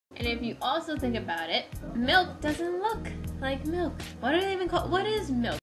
And if you also think about it, milk doesn't look like milk. What do they even call, what is milk?